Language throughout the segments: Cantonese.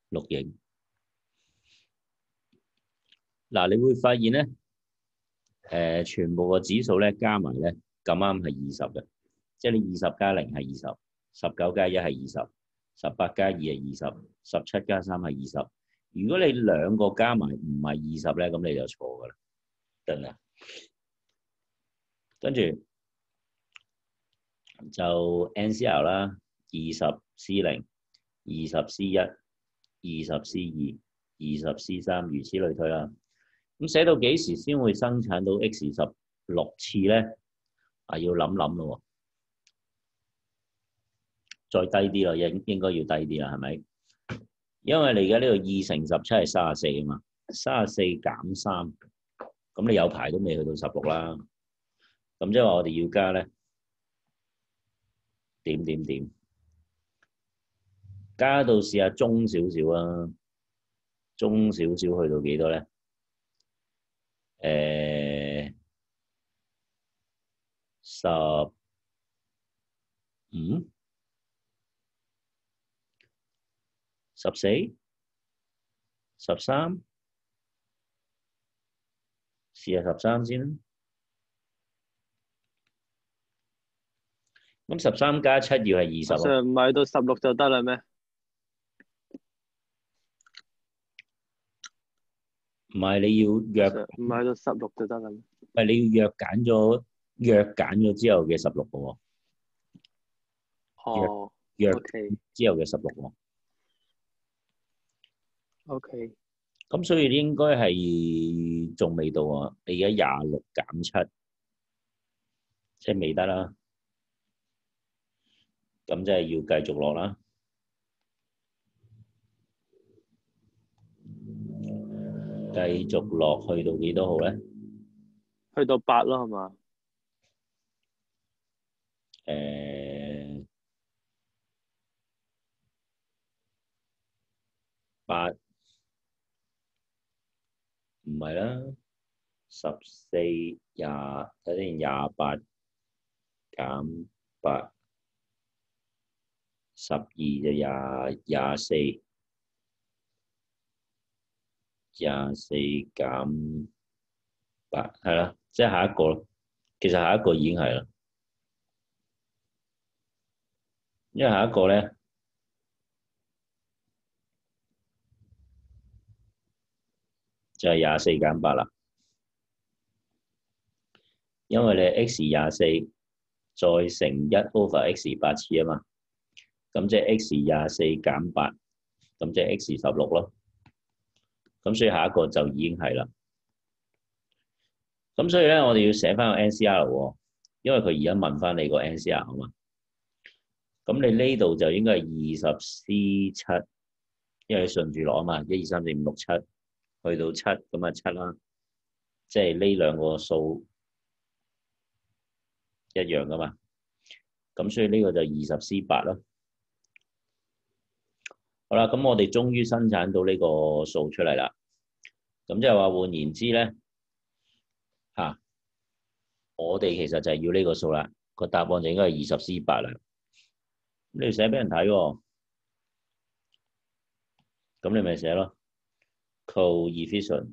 錄影。嗱，你會發現咧，全部個指數咧加埋咧咁啱係20嘅，即係你20加0係20，19加1係20，18加2係20，17加3係20。如果你兩個加埋唔係20咧，咁你就錯㗎啦，得唔得？跟住就 NCR 啦，20C0、20C1、20C2、20C3，如此類推啦。咁寫到幾時先會生產到 X16次咧？啊，要諗諗咯，再低啲咯，應該要低啲啦，係咪？因為你而家呢度2乘17係34啊嘛，34減3，咁你有排都未去到16啦。咁即係話我哋要加咧點，加到試下中少少啊，中少少去到幾多咧？15、14、13，試下13先啦。咁13加7要係20咯。 唔係到16就得啦咩？ 唔係你要約， 唔係到16就得啦咩？ 唔係你要約揀咗之後嘅16個喎。 哦約 ，OK 之後嘅16喎。 OK， 咁所以應該係仲未到啊！你而家26減7，即係未得啦。咁即係要繼續落啦。繼續落去到幾多號咧？ 去到8咯，係嘛 ？8唔係啦，14、20，睇先，28減8，12就24，24減8，係啦，即係下一個咯。其實下一個已經係啦，因為下一個咧就係24減8啦。因為你 X24再乘1/X8次啊嘛，咁即係 X24減8，咁即係 X16咯。咁所以下一個就已經係啦。咁所以咧，我哋要寫翻個 NCR 喎，因為佢而家問翻你個 NCR 啊嘛。咁你呢度就應該係20C7，因為你順住落啊嘛，1、2、3、4、5、6、7，去到7咁啊7啦，即係呢兩個數一樣噶嘛。咁所以呢個就20C8咯。好啦，咁我哋終於生產到呢個數出嚟啦。咁即係話換言之咧，我哋其實就係要呢個數啦。個答案就應該係20C8啦。咁你寫俾人睇喎，咁你咪寫咯。Coefficient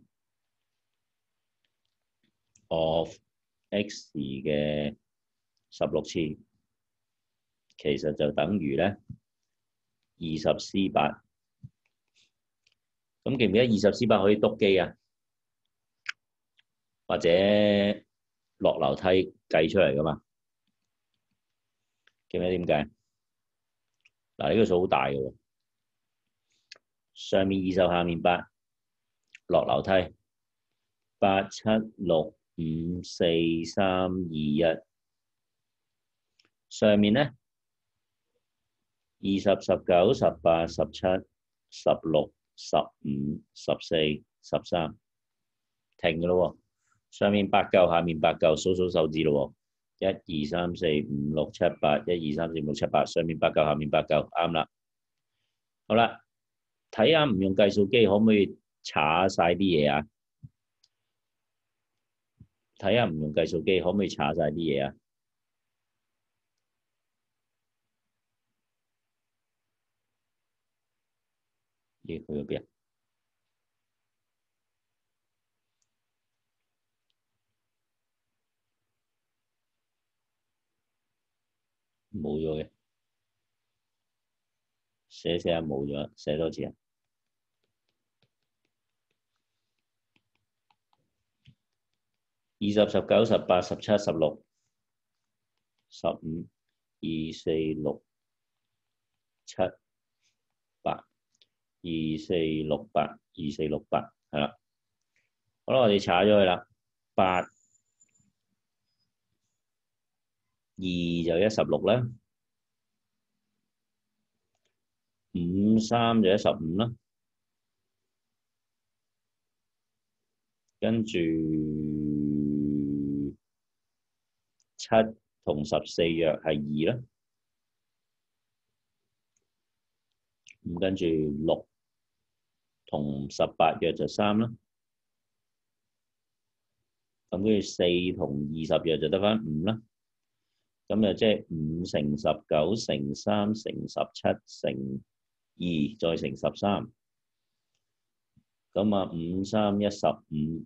of X 嘅16次，其實就等於咧20C8。咁記唔記得20C8可以篤機啊？或者落樓梯計出嚟噶嘛？記唔記得點計？嗱，呢個數好大嘅喎，上面20，下面8，落樓梯8、7、6、5、4、3、2、1，上面咧20、19、18、17、16、15、14、13，停嘅咯喎。上面8嚿，下面8嚿，數數手指咯喎。1、2、3、4、5、6、7、8，1、2、3、4、5、6、7、8，上面8嚿，下面8嚿，啱啦。好啦，睇下唔用計數機可唔可以查晒啲嘢啊？睇下唔用計數機可唔可以查晒啲嘢啊？ 咦，去咗邊啊？冇咗嘅，寫下冇咗，寫多次啊！20、19、18、17、16、15、2、4、6、7、8、2、4、6、8、2、4、6、8，係啦。好啦，我哋查咗佢啦。8、2就16啦，5、3就15啦，跟住7同14約係2啦，咁跟住6同18約就3啦，咁跟住4同20約就得返5啦，咁就即係5乘19乘3乘17乘2再乘13，咁啊5、3、1、15，15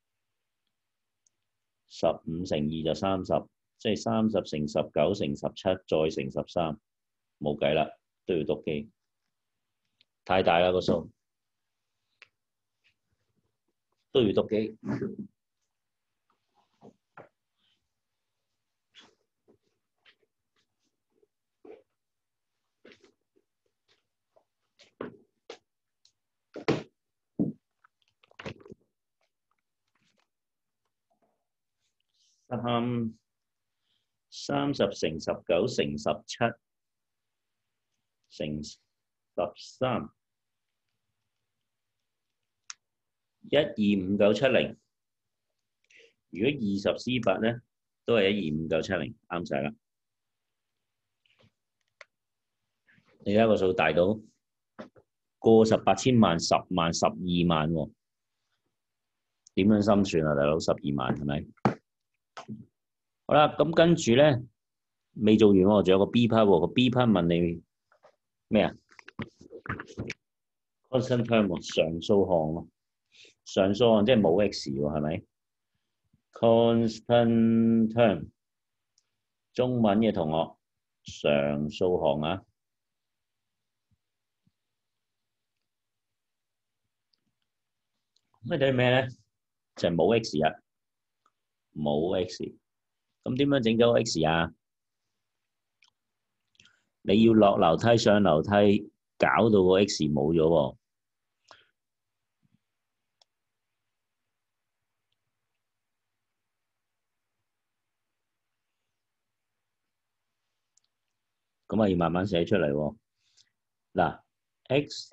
乘2就30，即係30乘19乘17再乘13，冇計啦，都要讀機，太大啦個數，都要讀機。30乘19乘17乘13，125、970。如果20C8咧，都係125、970，啱晒啦。你睇下個數大到過18千萬、10萬、12萬喎，點樣心算啊，大佬？12萬係咪？好啦，咁跟住咧未做完喎，仲有個 B part 喎。個 B part 問你咩啊 ？constant term 喎，常數項喎。常數項即係冇 x 喎，係咪 ？constant term， 中文嘅同學常數項啊。咁你睇咩咧？就係冇 x 啊，冇 x。咁點樣整到 x 啊？你要落樓梯上樓梯，搞到個 x 冇咗喎。咁啊要慢慢寫出嚟喎。嗱 ，x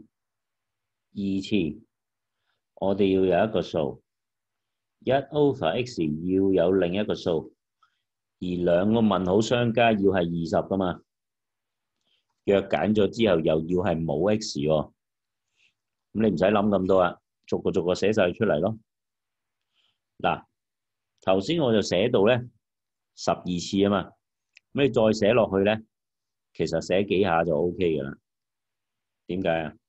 2次，我哋要有一個數，1 over x 要有另一個數，而兩個問號相加要係20噶嘛。約揀咗之後又要係冇 x 喎，咁你唔使諗咁多啊，逐個逐個寫晒出嚟咯。嗱，頭先我就寫到咧12次啊嘛，咁你再寫落去咧，其實寫幾下就 O K 噶啦。點解啊？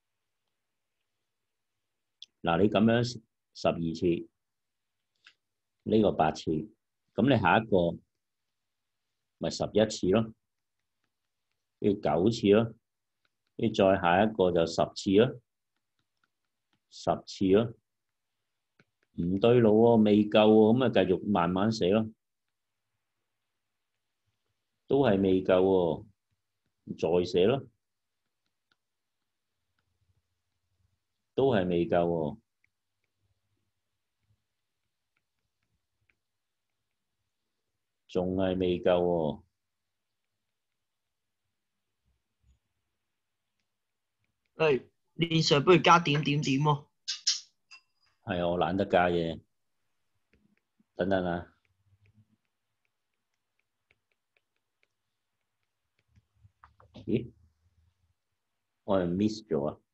嗱，你咁樣12次，呢個8次，咁你下一個咪11次咯，跟住9次咯，跟住再下一個就10次咯，10次咯，唔對路喎，未夠喎，咁咪繼續慢慢寫咯，都係未夠喎，再寫咯，都係未夠喎，仲係未夠喎。 係練上不如加點點點喎。 係啊，我懶得加嘢，等等啊。咦？我係 miss 咗啊！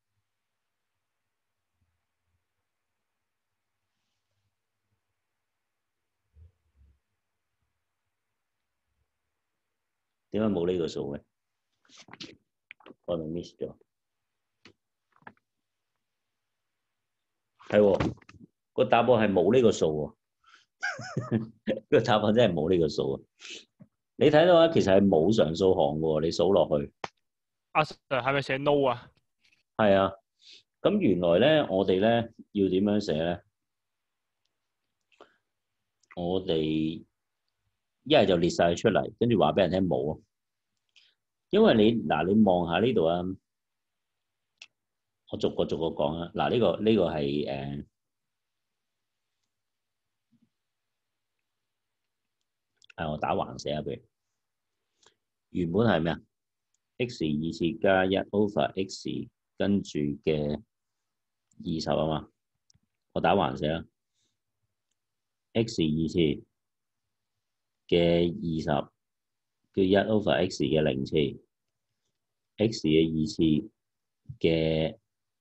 點解冇呢個數嘅？我係 miss 咗。 係喎，個答案係冇呢個數喎，個答案真係冇呢個數啊！你睇到啊，其實係冇常數項嘅喎，你數落去。 阿 Sir 係咪寫 no 啊？ 係啊，咁原來咧，我哋咧要點樣寫咧？我哋一係就列晒佢出嚟，跟住話俾人聽冇啊。因為你望下呢度啊，我逐個講啊。嗱，呢個係我打橫寫啊，譬如原本係咩啊 ？x 二次加一 over x 跟住嘅20啊嘛，我打橫寫啦。x 二次嘅20叫一 over x 嘅0次 ，x 嘅2次嘅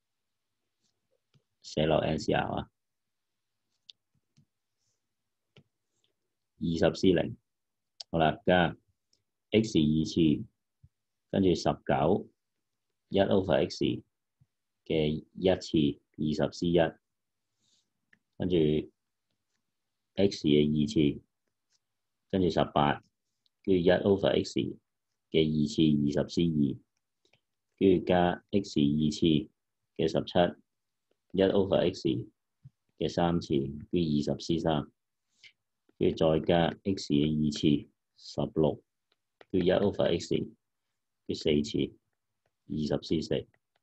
寫落 NCR 啊，20C0。好啦，加 x 2次，跟住19，一 over x 嘅1次20C1，跟住 x 嘅2次，跟住18，跟住一 over x 嘅2次20C2，跟住加 x 2次嘅17，一 over x 嘅3次，跟住20C3，跟住再加 x 嘅2次。16，叫一 over x 叫4次20C4。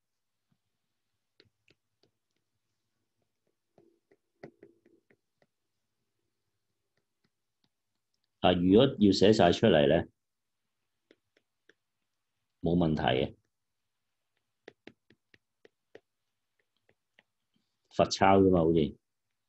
如果要寫晒出嚟咧，冇問題嘅，罰抄㗎嘛，好似。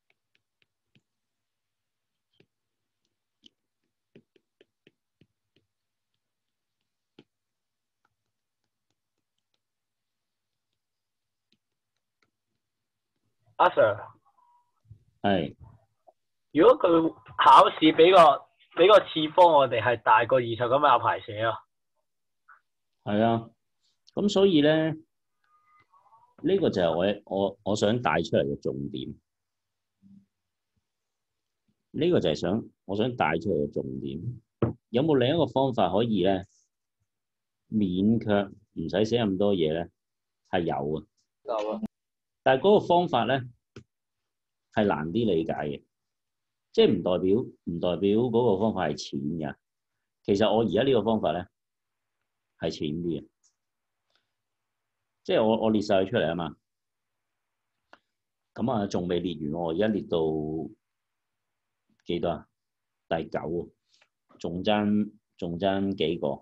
阿 Sir， 係。 如果佢考試俾個次方我哋係大過20咁有排寫啊？ 係啊，咁所以咧，呢個就係我想帶出嚟嘅重點。呢個就係我想帶出嚟嘅重點。有冇另一個方法可以咧，勉強唔使寫咁多嘢咧？係有啊。 有啊。 但係嗰個方法咧係難啲理解嘅，即係唔代表嗰個方法係淺㗎。其實我而家呢個方法咧係淺啲嘅，即係我列晒佢出嚟啊嘛。咁啊，仲未列完喎，而家列到幾多啊？第9喎，仲爭幾個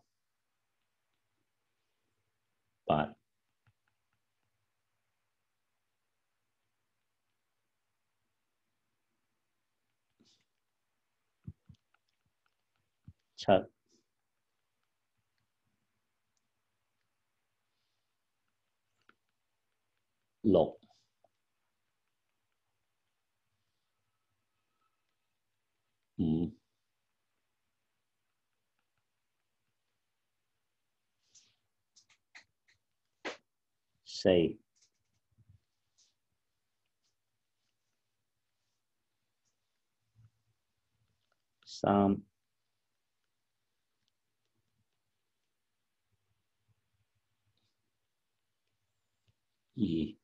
？8、7、6、5、4、3、2、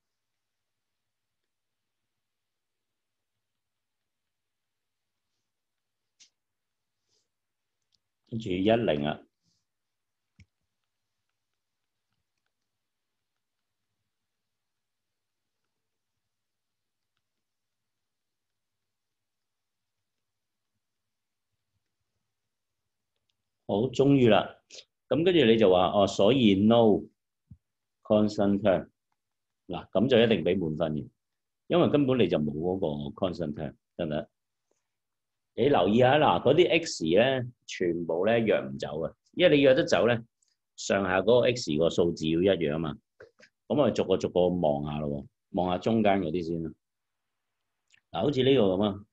跟住10啊。好，終於啦。咁跟住你就話所以 no constant term 嗱，咁就一定俾滿分嘅，因為根本你就冇嗰個 constant term，得唔得？你留意下嗱，嗰啲 x 咧，全部咧約唔走啊，因為你約得走咧，上下嗰個 x 個數字要一樣啊嘛。咁我逐個望下咯，望下中間嗰啲先啦。嗱，好似呢個咁啊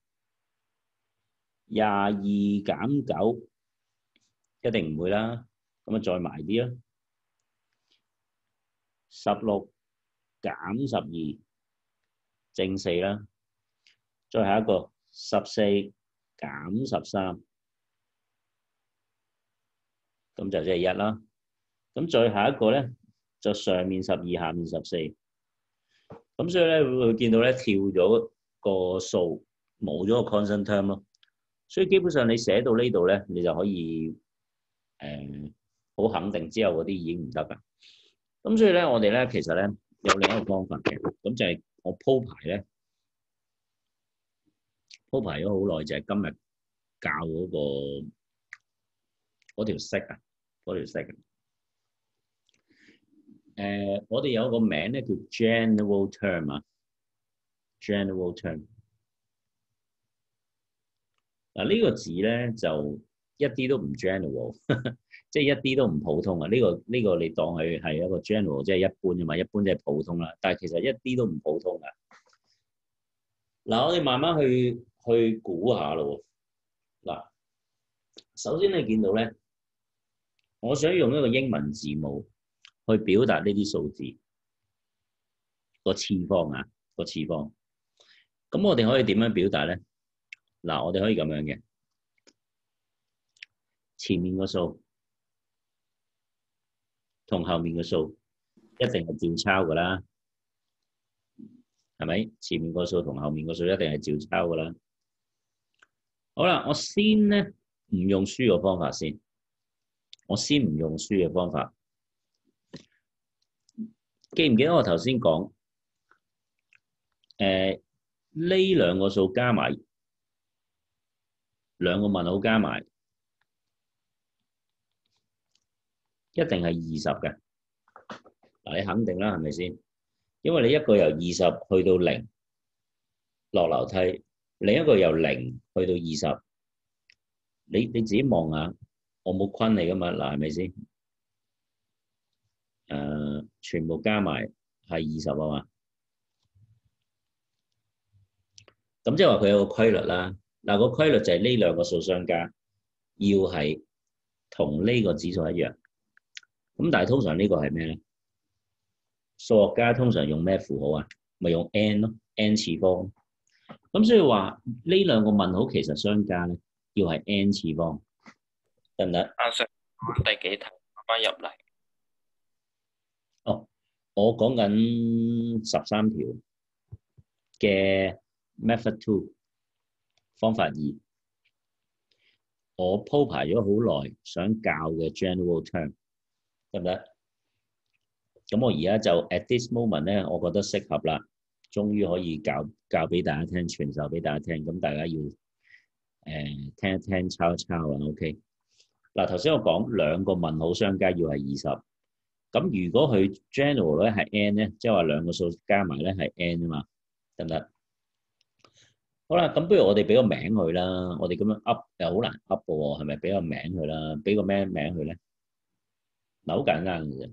，22減9。一定唔會啦，咁啊再埋啲啦，16減12， 正4啦，再下一個14減13，咁就即係1啦。咁再下一個咧，就上面12，下面14。咁所以咧會見到咧跳咗個數，冇咗個 constant term 咯。所以基本上你寫到呢度咧，你就可以好肯定之後嗰啲已經唔得㗎。咁所以咧，我哋咧其實咧有另一個方法嘅，咁就係我鋪排咧，鋪排咗好耐，就係今日教嗰條式啊，嗰條式。我哋有個名咧叫 general term 啊 ，general term。嗱呢個字咧就一啲都唔 general， 即係一啲都唔普通啊！呢個你當佢係一個 general， 即係一般㗎嘛，一般即係普通啦。但係其實一啲都唔普通㗎。嗱，我哋慢慢去估下咯。嗱，首先你見到咧，我想用一個英文字母去表達呢啲數字個次方啊，個次方。咁我哋可以點樣表達咧？嗱，我哋可以咁樣嘅，前面個數同後面個數一定係照抄㗎啦，係咪？前面個數同後面個數一定係照抄㗎啦。好啦，我先咧唔用輸嘅方法先，我先唔用輸嘅方法。記唔記得我頭先講呢兩個數加埋兩個問號加埋一定係20嘅。嗱，你肯定啦，係咪先？因為你一個由20去到0落樓梯，另一個由0去到20，你自己望下，我冇昆你噶嘛，嗱，係咪先？全部加埋係20啊嘛。咁即係話佢有個規律啦。嗱，個規律就係呢兩個數相加要係同呢個指數一樣。咁但係通常呢個係咩咧？數學家通常用咩符號啊？咪用 n 咯 ，n 次方。咁所以話呢兩個問號其實相加咧，要係 n 次方，得唔得？ 阿 Sir，第幾題啱啱入嚟？ 哦，我講緊13條嘅 method 2方法2，我鋪排咗好耐想教嘅 general term， 得唔得？咁我而家就 at this moment 咧，我覺得適合啦，終於可以教俾大家聽，傳授俾大家聽。咁大家要聽一聽，抄一抄啦。OK。嗱，頭先我講兩個問號相加要係20，咁如果佢 general 咧係 n 咧，即係話兩個數加埋咧係 n 啊嘛，得唔得？好啦，咁不如我哋俾個名佢啦。我哋咁樣 up 又好難 up 嘅喎，係咪？俾個名佢啦，俾個咩名佢咧？嗱，好簡單嘅啫。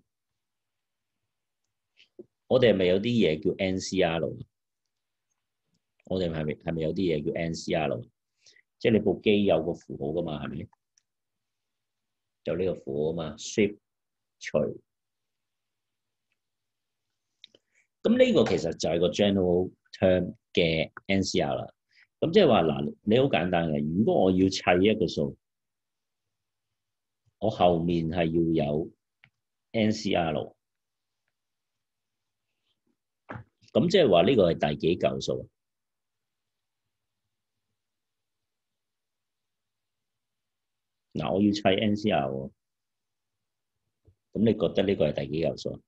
我哋係咪有啲嘢叫 NCR？ 我哋係咪有啲嘢叫 NCR？ 即係你部機有個符號噶嘛，係咪？有呢個符號啊嘛 ，Shift 除。咁呢個其實就係個 general term 嘅 NCR 啦。咁即係話嗱，你好簡單嘅。如果我要砌一個數，我後面係要有 NCR。咁即係話呢個係第幾嚿數？嗱，我要砌 NCR 喎。咁你覺得呢個係第幾嚿數？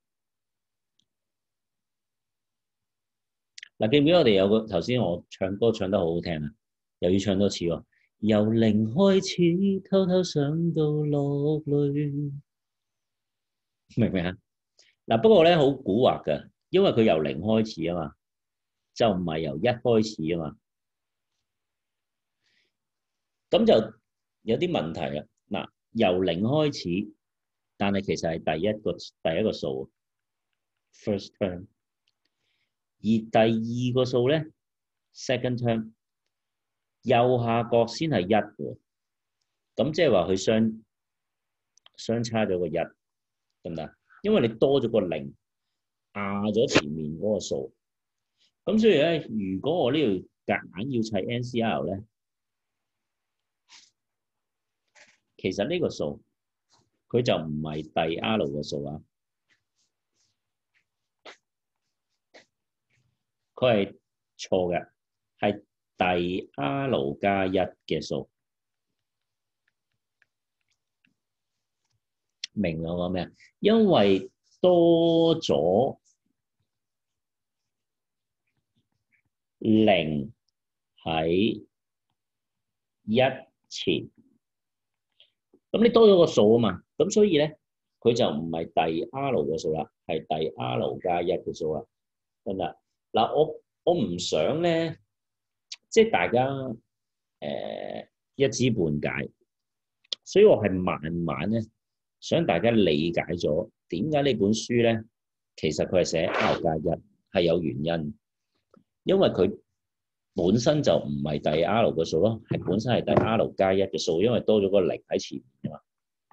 嗱，記唔記得我哋有個頭先我唱歌唱得好好聽啊？又要唱多次喎。由0開始，偷偷想到落淚，明唔明啊？嗱，不過咧好蠱惑㗎。因為佢由0開始啊嘛，就唔係由1開始啊嘛，咁就有啲問題啦。嗱，由0開始，但係其實係第一個數 first term， 而第二個數咧 second term， 右下角先係1喎，咁即係話佢相差咗個1，得唔得？因為你多咗個0。壓咗前面嗰個數， 咁所以咧，如果我呢度夾硬要砌 NCR 咧，其實呢個數佢就唔係第 R 嘅數啊，佢係錯嘅，係第 R 加一嘅數。明我講咩啊？因為多咗零喺一前，咁你多咗個數啊嘛，咁所以咧佢就唔係第 R 嘅數啦，係第 R 加一嘅數啦，得唔得？嗱，我唔想咧，即係大家一知半解，所以我係慢慢咧想大家理解咗點解呢本書咧其實佢係寫 R 加一係有原因，因為佢本身就唔係第 R 嘅數咯，係本身係第 R 加一嘅數，因為多咗個零喺前面啊嘛。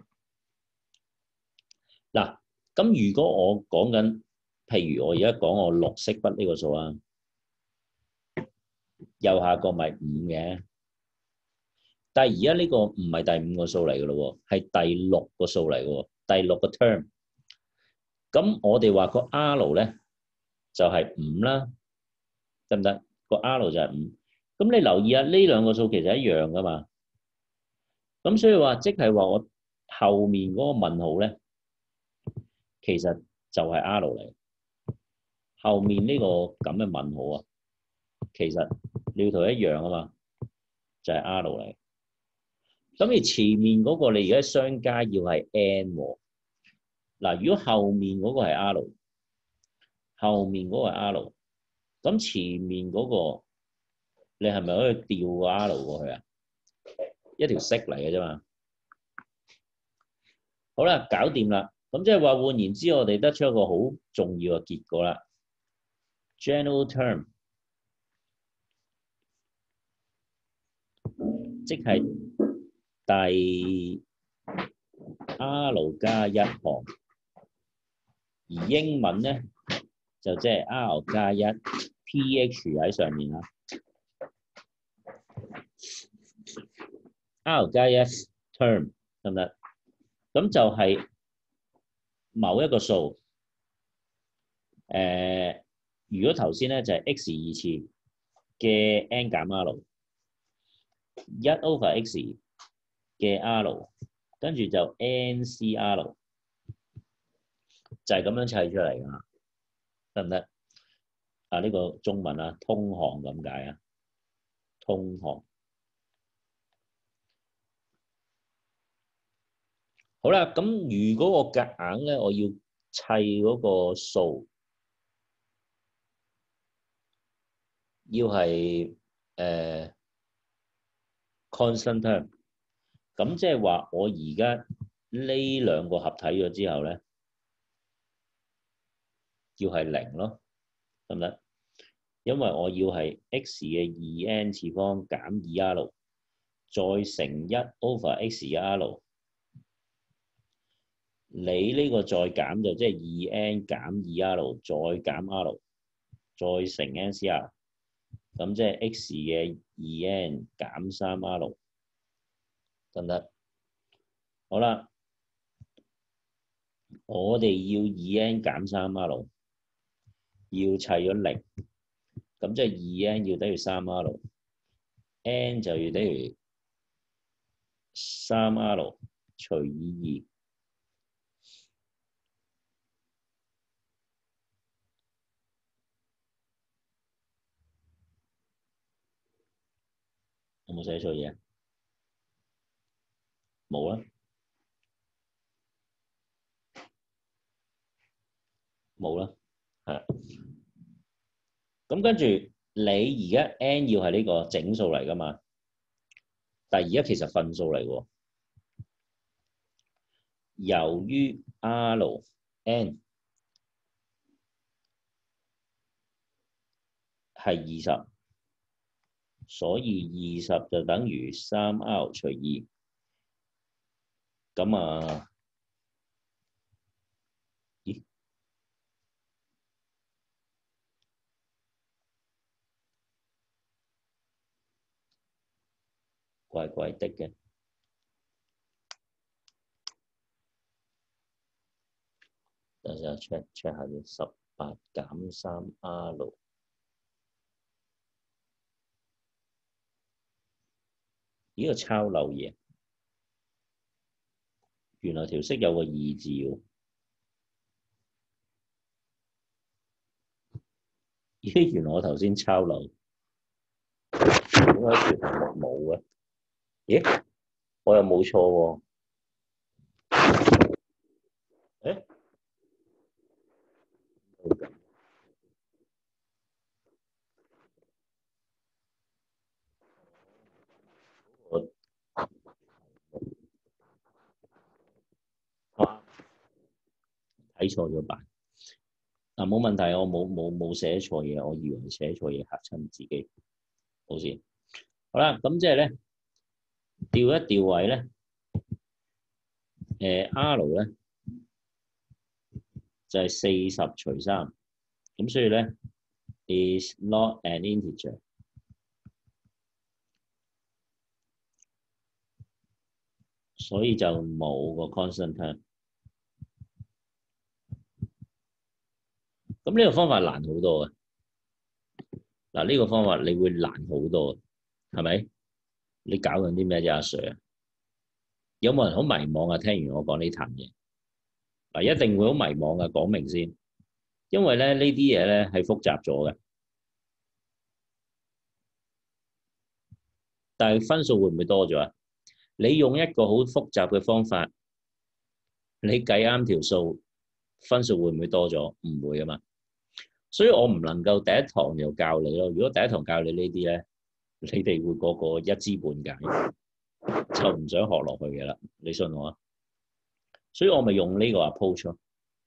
嗱，咁如果我講緊，譬如我而家講我綠色筆呢個數啊，右下角咪5嘅，但係而家呢個唔係第5個數嚟嘅咯喎，係第6個數嚟嘅喎，第6個 term。咁我哋話個 R 咧就係5啦，得唔得？個 R 就係5。咁你留意下呢兩個數其實一樣噶嘛。咁所以話即係話我後面嗰個問號咧，其實就係 R 嚟。後面呢個咁嘅問號啊，其實料圖一樣啊嘛，就係 R 嚟。咁而前面嗰個你而家相加要係 N 喎。嗱，如果後面嗰個係 R， 後面嗰個係 R， 咁前面嗰個你係咪可以調個 R 過去啊？一條式嚟嘅啫嘛。好啦，搞掂啦。咁即係話換言之，我哋得出一個好重要嘅結果啦。General term 即係第 R 加一行，而英文咧就即係 R 加一 PH 喺上面啊。R 加一 term 得唔得？咁就係某一個數。如果頭先咧就係 x 2次嘅 n 減 R， 1 over x 嘅 R， 跟住就 NCR， 就係咁樣砌出嚟㗎，得唔得？啊，呢個中文啊，通項咁解啊，通項。好啦，咁如果我夾硬咧，我要砌嗰個數，要係constant term， 咁即係話我而家呢兩個合體咗之後咧，要係0咯，得唔得？因為我要係 x 嘅2n 次方減 2r 再乘1 over x 嘅 r， 你呢個再減就即係 2n 減 2r 再減 r 再乘 NCR， 咁即係 x 嘅 2n 減 3r， 得唔得？好啦，我哋要 2n 減 3r， 要砌咗0，咁即係 2n 要等於 3r， n 就要等於 3r 除以2。有冇寫錯嘢？冇啦，冇啦，係。咁跟住你而家 n 要係呢個整數嚟㗎嘛？但係而家其實分數嚟喎。由於 Rn 係20，所以20就等於 3R 除2。咁啊，咦？ 怪怪的嘅。等陣 check 下先，18減3R。呢個抄漏嘢，原來條式有個2字喎。咦？原來我頭先抄漏，點解條題目冇嘅？咦？我又冇錯喎。誒？睇錯咗版。嗱，冇問題，我冇寫錯嘢，我以為寫錯嘢嚇親自己，好事。好啦，咁即係咧調一調位咧，R 咧就係40除3，咁所以咧 is not an integer， 所以就冇個 constant term。咁呢個方法難好多嘅，嗱呢個方法你會難好多，係咪？你搞緊啲咩啫，阿 Sir？有冇人好迷茫啊？聽完我講呢壇嘢，嗱一定會好迷茫嘅，講明先，因為咧呢啲嘢咧係複雜咗嘅，但係分數會唔會多咗啊？你用一個好複雜嘅方法，你計啱條數，分數會唔會多咗？唔會啊嘛。所以我唔能夠第一堂就教你咯。如果第一堂教你呢啲咧，你哋會個個一知半解，就唔想學落去嘅啦。你信我啊！所以我咪用呢個 approach 咯，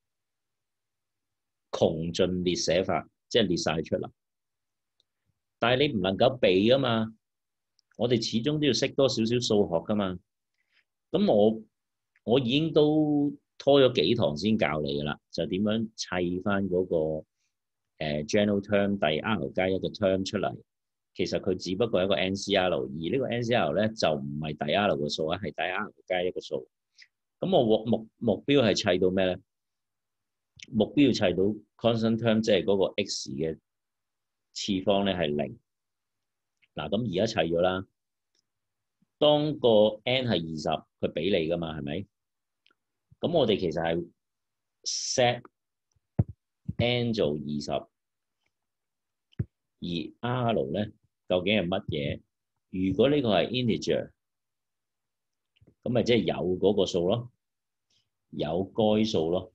窮盡列寫法，即係列晒出嚟。但係你唔能夠避啊嘛，我哋始終都要識多少少數學噶嘛。咁我已經都拖咗幾堂先教你噶啦，就點樣砌翻嗰個general term 第 R 加1嘅 term 出嚟，其實佢只不過係一個 NCR， 而呢個 NCR 咧就唔係第 R 嘅數啊，係第 R 加1嘅數。咁我目標係砌到咩咧？目標要砌到 constant term， 即係嗰個 x 嘅次方咧係0。嗱，咁而家砌咗啦。當個 n 係20，佢俾你噶嘛，係咪？咁我哋其實係 set n 做20，而 R 咧究竟係乜嘢？如果呢個係 integer， 咁咪即係有嗰個數咯，有該數咯。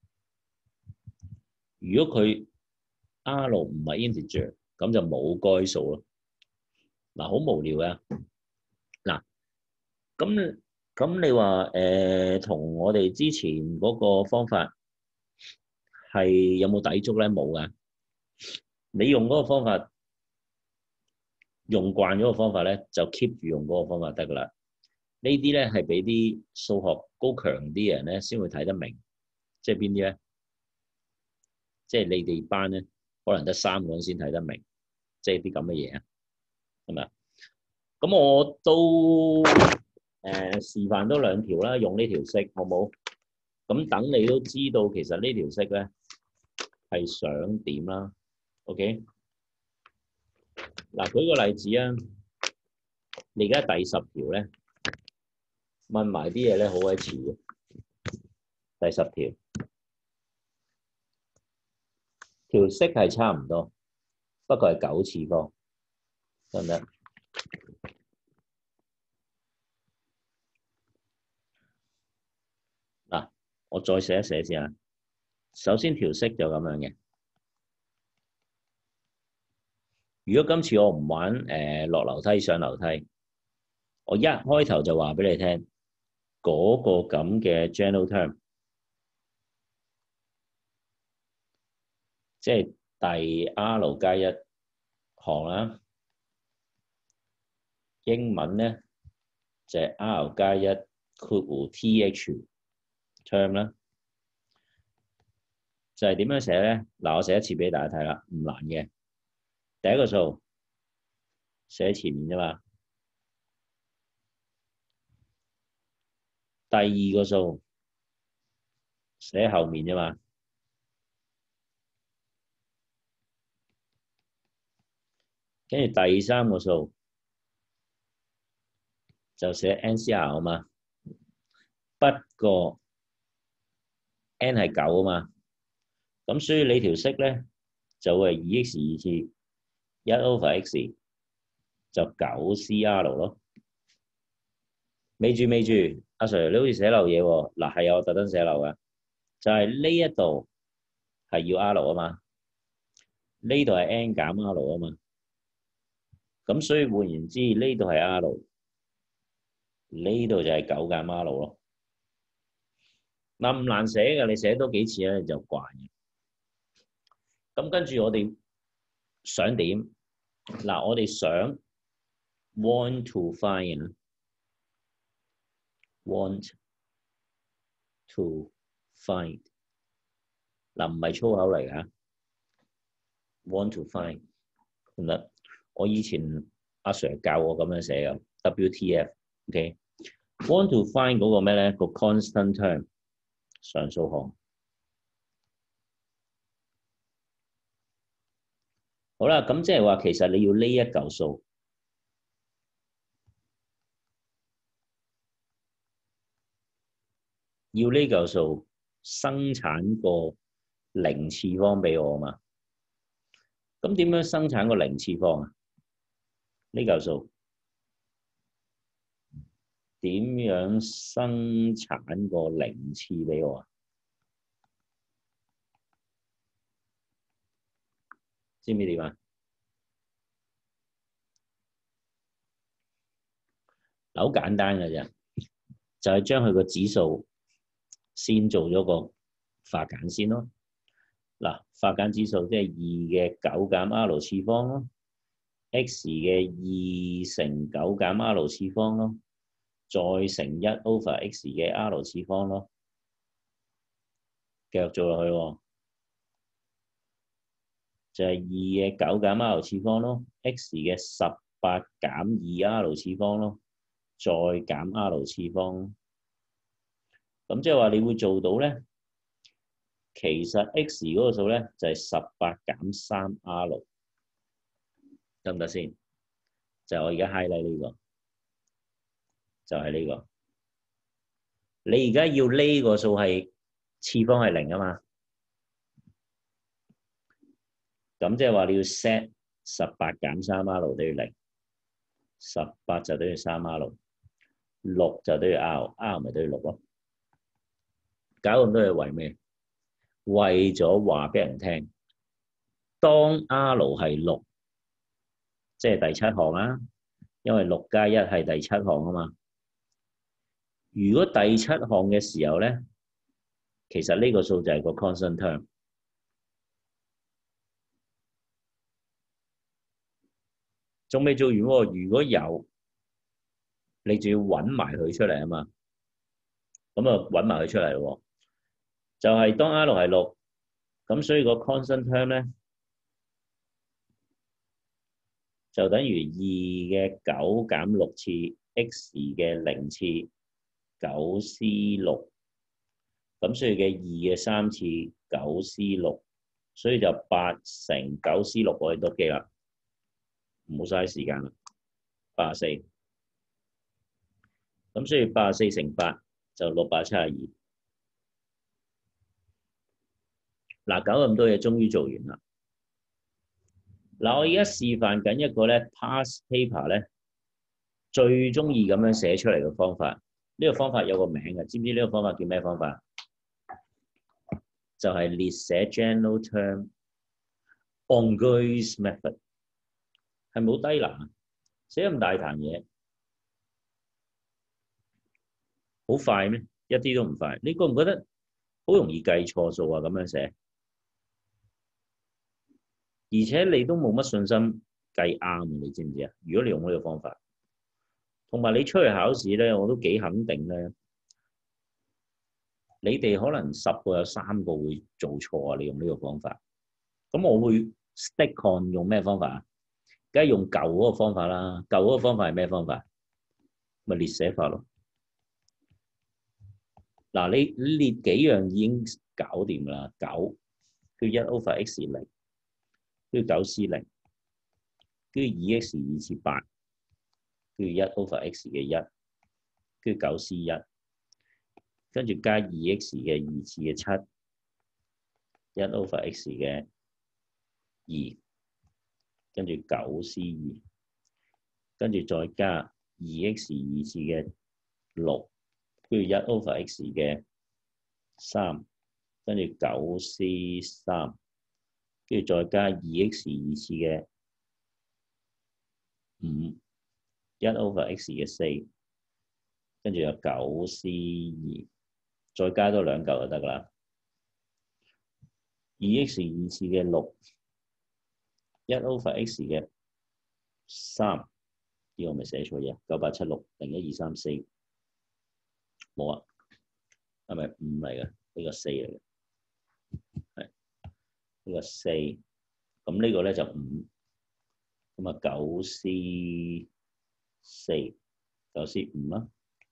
如果佢 R 唔係 integer， 咁就冇該數咯。嗱，好無聊嘅。嗱，咁你話同我哋之前嗰個方法係有冇抵觸咧？冇㗎。你用嗰個方法，用慣咗個方法咧，就 keep 住用嗰個方法得㗎啦。呢啲咧係俾啲數學高強啲嘅人咧先會睇得明，即係邊啲咧？即係你哋班咧，可能得3個人先睇得明，即係啲咁嘅嘢啊，係咪啊？咁我都示範多2條啦，用呢條式好冇？咁等你都知道其實呢條式咧係想點啦。OK， 嗱舉個例子啊，你而家第10條咧問埋啲嘢咧好鬼似嘅，第10條條式係差唔多，不過係9次方，得唔得？嗱，我再寫一寫先啊。首先條式就咁樣嘅。如果今次我唔玩落樓梯上樓梯，我一開頭就話俾你聽嗰個咁嘅 general term， 即係第 R 加1行啦。英文咧就係 R 加1括弧 TH term 啦。就係點樣寫咧？嗱，我寫一次俾大家睇啦，唔難嘅。第一個數寫喺前面啫嘛， 第二個數寫後面啫嘛。跟住第三個數就寫 NCR 啊嘛。不過 N 係9啊嘛，咁所以你條式咧就會係 2x 2次1/x 就9CR 咯。未住，阿 Sir 你好似寫漏嘢喎。嗱係我特登寫漏嘅，就係呢一度係要 R 啊嘛，呢度係 N 減 R 啊嘛，咁所以換言之呢度係 R， 呢度就係9減 R 咯。嗱唔難寫嘅，你寫多幾次咧你就慣嘅。咁跟住我哋想點？嗱，我哋想 want to find want to find 嗱唔係粗口嚟㗎 ，want to find 咁啦。我以前阿 Sir 教我咁樣寫嘅 WTF，OK？Want to find 嗰個咩咧？個 constant term 常數項。好啦，咁即係話其實你要呢一嚿數，要呢嚿數生產個零次方俾我啊嘛。咁點樣生產個零次方啊？呢嚿數點樣生產個零次俾我啊？知唔知點啊？好簡單嘅啫，就係將佢個指數先做咗個化簡先咯。嗱，化簡指數即係2嘅9減 R 次方咯 ，x 嘅2乘9減 R 次方咯，再乘1/x 嘅 R 次方咯，繼續做落去喎。就係2嘅9減 R 次方咯 ，x 嘅18減2R 次方咯，再減 R 次方。咁即係話你會做到咧，其實 x 嗰個數咧就係18減3R， 得唔得先？就係我而家 highlight 呢個，就係呢個。你而家要呢個數係次方係0啊嘛。咁即係話你要 set 18減3R 等於0， 18就等於3R， 6就等於 R，R 咪等於6咯。搞咁多嘢為咩？為咗話俾人聽，當 R 係6，即係第7項啦，因為6加1係第7項啊嘛。如果第7項嘅時候咧，其實呢個數就係個 constant term。仲未做完喎，如果有，你就要揾埋佢出嚟啊嘛。咁啊揾埋佢出嚟喎，就係當 R 係6，咁所以個 constant term 咧就等於2嘅9減6次 x 嘅0次 9C6， 咁所以嘅2嘅3次 9C6， 所以就8乘 9C6， 我哋都記啦。唔好嘥時間啦，84。咁所以84乘8就672。嗱，搞咁多嘢，終於做完啦。嗱，我而家示範緊一個咧 past paper 咧最中意咁樣寫出嚟嘅方法。呢個方法有個名嘅，知唔知呢個方法叫咩方法？就係列寫 general term Ongo's method。係冇低難，寫咁大壇嘢，好快咩？一啲都唔快。你覺唔覺得好容易計錯數啊？咁樣寫，而且你都冇乜信心計啱，你知唔知啊？如果你用呢個方法，同埋你出去考試咧，我都幾肯定咧，你哋可能10個有3個會做錯啊！你用呢個方法，咁我會 stick on 用咩方法啊？梗係用舊嗰個方法啦，舊嗰個方法係咩方法？咪列寫法咯。 嗱，你列幾樣已經搞掂啦。9，跟住1/x0，跟住9C0，跟住 2x 2次8，跟住1/x 嘅1，跟住9C1，跟住加 2x 嘅2次嘅7。1/x 嘅2，跟住9C2，跟住再加 2x 2次嘅6，跟住1/x 嘅3，跟住9C3，跟住再加 2x 2次嘅5，1/x 嘅4，跟住有 9C2，再加多2嚿就得㗎啦。2x 2次嘅6，1/x 嘅3，呢個咪寫錯嘢？9876零1 2 3 4，冇啊，係咪5嚟嘅？呢個4嚟嘅，係呢個4，咁呢個咧就5，咁啊9C5啦。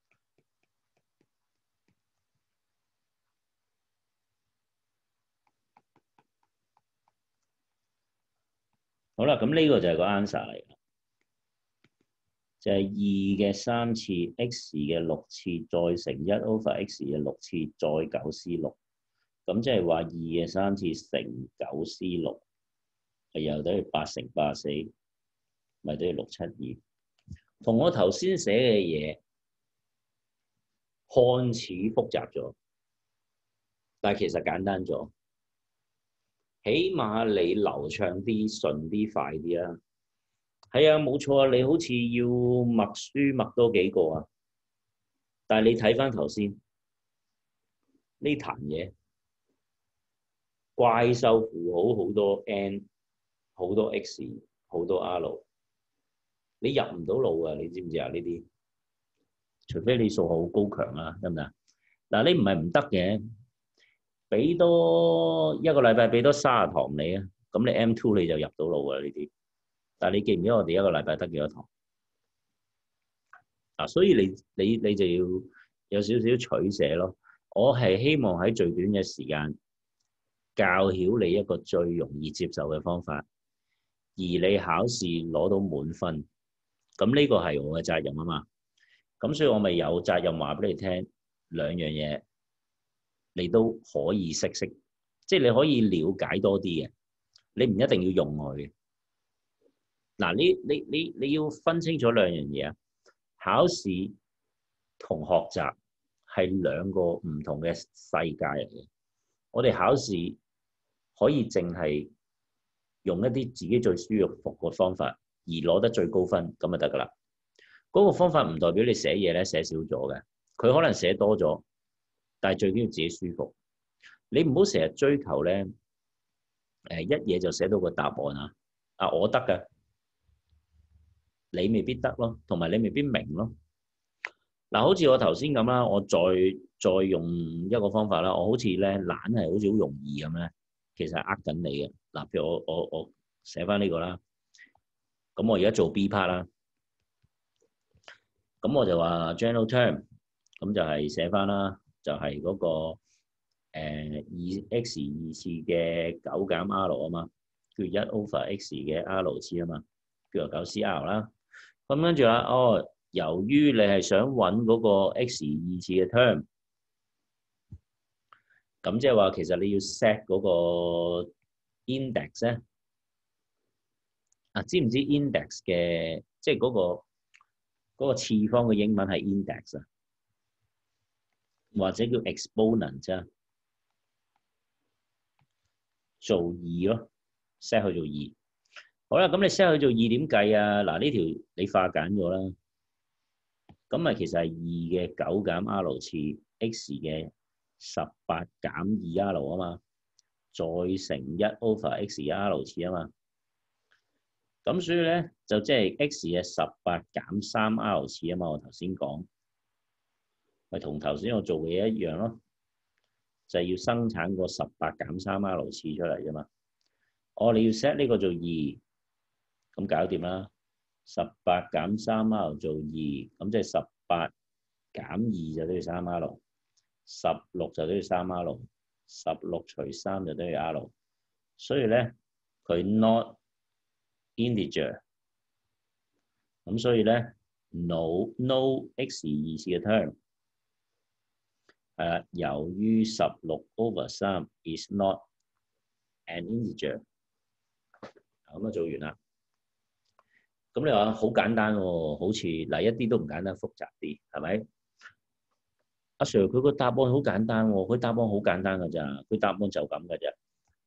好啦，咁呢個就係個 answer 嚟嘅，就係2嘅3次 x 嘅6次再乘 1/x 嘅6次再 9C6，咁即係話2嘅3次乘 9C6 係又等於8乘84，咪等於672。同我頭先寫嘅嘢看似複雜咗，但係其實簡單咗。起碼你流暢啲、順啲、快啲啦。係啊，冇錯啊，你好似要默書默多幾個啊。但係你睇翻頭先呢壇嘢，怪獸符號好多 n， 好多 x， 好多 r， 你入唔到腦啊！你知唔知啊？呢啲除非你數學好高強啊，得唔得？嗱，你唔係唔得嘅。俾多1個禮拜，俾多30堂你啊，咁你 M2 你就入到腦啊呢啲。但係你記唔記得我哋1個禮拜得幾多堂？所以你就要有少少取捨咯。我係希望喺最短嘅時間教曉你一個最容易接受嘅方法，而你考試攞到滿分，咁呢個係我嘅責任啊嘛。咁所以我咪有責任話俾你聽2樣嘢。你都可以識，即係你可以了解多啲嘅，你唔一定要用佢嘅。嗱，你要分清楚2樣嘢啊！考試同學習係2個唔同嘅世界嚟嘅。我哋考試可以淨係用一啲自己最舒服嘅方法而攞得最高分，咁就得㗎啦。嗰個方法唔代表你寫嘢咧寫少咗嘅，佢可能寫多咗。但係最緊要自己舒服，你唔好成日追求咧，一嘢就寫到個答案啊！我得㗎，你未必得咯，同埋你未必明咯。嗱，好似我頭先咁啦，我再用一個方法啦，我好似咧懶係好似好容易咁咧，其實係呃緊你嘅。嗱，譬如我寫翻呢個啦，咁我而家做 B part 啦，咁我就話 general term，咁就係寫翻啦。就係嗰個2x 2次嘅9減 r 啊嘛，叫 1/x 嘅 r 次啊嘛，叫做 9CR 啦。咁跟住啦，由於你係想揾嗰個 x 2次嘅 term， 咁即係話其實你要 set 嗰個 index 咧。知唔知 index 嘅即係嗰個次方嘅英文係 index 啊？或者叫 exponent 啫，做2咯 ，set 去做2。好啦，咁你 set 去做2點計啊？嗱，呢條你化簡咗啦，咁咪其實係2嘅9減 r 次 x 嘅18減2r 啊嘛，再乘 1/x 嘅 r 次啊嘛。咁所以咧就即係 x 嘅18減3r 次啊嘛，我頭先講。咪同頭先我做嘅嘢一樣咯，就係要生產個18減3r 次出嚟啫嘛。你要 set 呢個做2，咁搞掂啦。18減3r 做2，咁即係18減2就等於3r。 16就等於3R，16除3就等於 R，所以咧佢 not integer， 咁所以咧 no x 二次嘅 term 係啦，由於16/3 is not an integer， 咁啊做完啦。咁你話好簡單喎，好似嗱一啲都唔簡單，複雜啲係咪？阿 Sir 佢個答案好簡單喎，佢答案好簡單㗎咋，佢答案就咁㗎咋。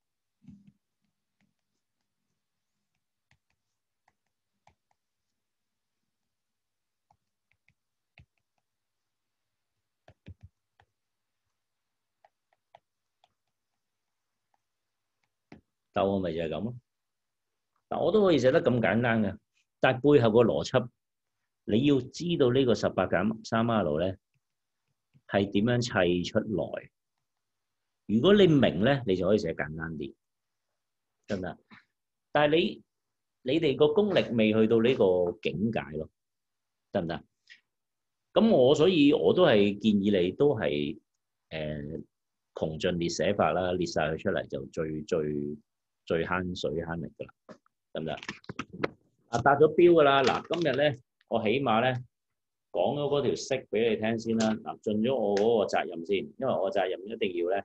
答案咪就係咁咯。嗱，我都可以寫得咁簡單嘅，但係背後個邏輯，你要知道呢個18減 3R 咧係點樣砌出來。如果你明咧，你就可以寫簡單啲，得唔得？但係你哋個功力未去到呢個境界咯，得唔得？咁所以我都係建議你都係窮盡列寫法啦，列晒佢出嚟就最慳水慳力㗎啦，得唔得？達咗標㗎啦，嗱，今日咧我起碼咧講咗嗰條式俾你聽先啦，嗱，盡咗我嗰個責任先，因為我責任一定要咧